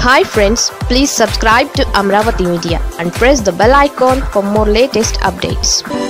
Hi friends, please subscribe to Amravati Media and press the bell icon for more latest updates.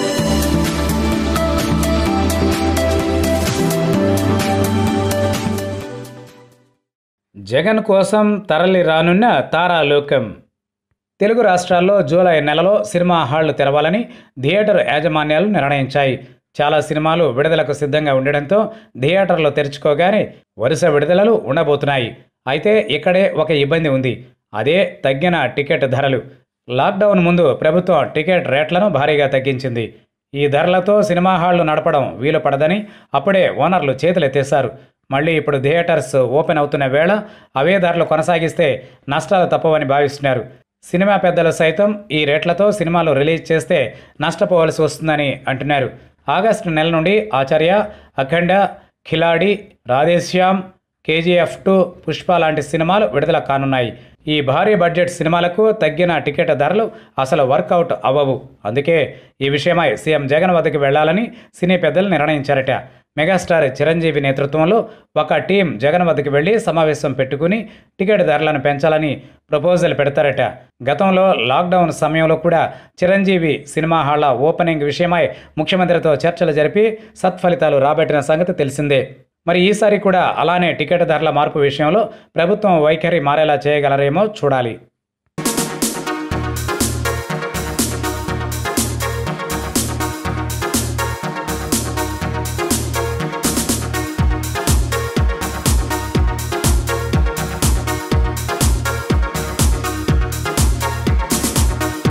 Jagan కోసం తరలి రానున్న తారాలోకం. తెలుగు రాష్ట్రాల్లో July నెలలో cinema హాళ్లు తెరవాలని థియేటర్ యాజమాన్యాలు నిర్ణయించాయి. చాలా సినిమాలు విడుదలకు సిద్ధంగా ఉండడంతో థియేటర్లు తెరుచుకోగానే వరుస విడుదలలు ఉండబోతున్నాయి. అయితే ఇక్కడే ఒక ఇబ్బంది ఉంది. అదే తగ్గిన టికెట్ ధరలు. లాక్డౌన్ ముందు ప్రభుత్వం టికెట్ రేట్లను భారీగా తగ్గించింది. ఈ ధరలతో సినిమా హాళ్లు నడపడం వీలు పడదని అప్పుడే ఓనర్లు చేతులెత్తేశారు. మళ్ళీ ఇప్పుడు థియేటర్స్ ఓపెన్ అవుతున్న వేళ అవే ధరలు కొనసాగిస్తే నష్టాలు తప్పవని భావిస్తున్నారు. సినిమా పెద్దలు సైతం ఈ రేట్లతో సినిమాలు రిలీజ్ చేస్తే నష్టపోవాల్సి వస్తుందని అంటున్నారు. ఆగస్టు నెల నుండి ఆచార్య, అఖండ, ఖిలాడి, రాధేశ్యామ్, కేజీఎఫ్ 2, పుష్ప లాంటి సినిమాలు విడుదల కానున్నాయి. ఈ భారీ బడ్జెట్ సినిమాలకు తగ్గిన టికెట్ ధరలు అసలు వర్కౌట్ అవ్వవు. అందుకే ఈ విషయమై సీఎం జగన్ వద్దకు వెళ్లాలని సినీ పెద్దలు నిర్ణయించారట. మెగాస్టార్ చిరంజీవి నేతృత్వంలో ఒక టీం జగన్ వద్దకు వెళ్లి సమావేశం పెట్టుకుని టికెట్ ధరలను పెంచాలని ప్రపోజల్ పెడతారట. గతంలో లాక్డౌన్ సమయంలో కూడా చిరంజీవి సినిమా హాళ్ల ఓపెనింగ్ విషయమై ముఖ్యమంత్రితో చర్చలు జరిపి సత్ఫలితాలు రాబట్టిన సంగతి తెలిసిందే. మరి ఈసారి కూడా అలానే టికెట్ ధరల మార్పు విషయంలో ప్రభుత్వం వైఖరి మారేలా చేయగలరేమో చూడాలి.